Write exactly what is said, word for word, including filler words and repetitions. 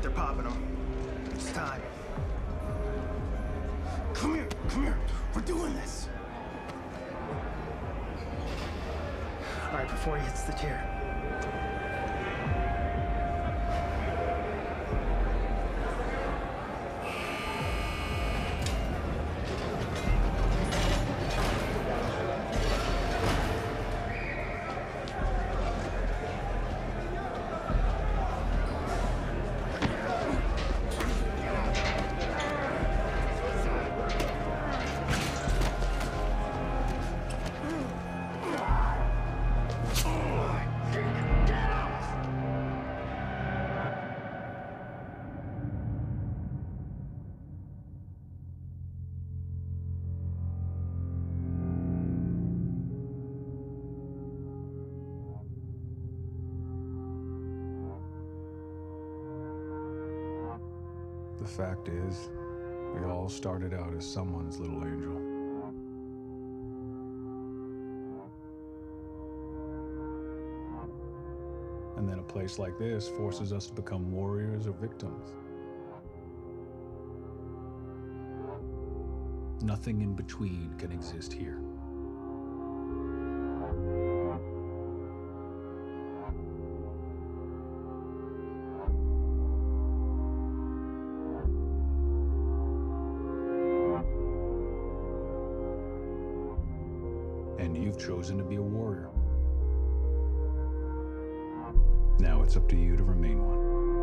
they're popping them. It's time. Come here, come here. We're doing this. All right, before he hits the chair. The fact is, we all started out as someone's little angel. And then a place like this forces us to become warriors or victims. Nothing in between can exist here. And you've chosen to be a warrior. Now it's up to you to remain one.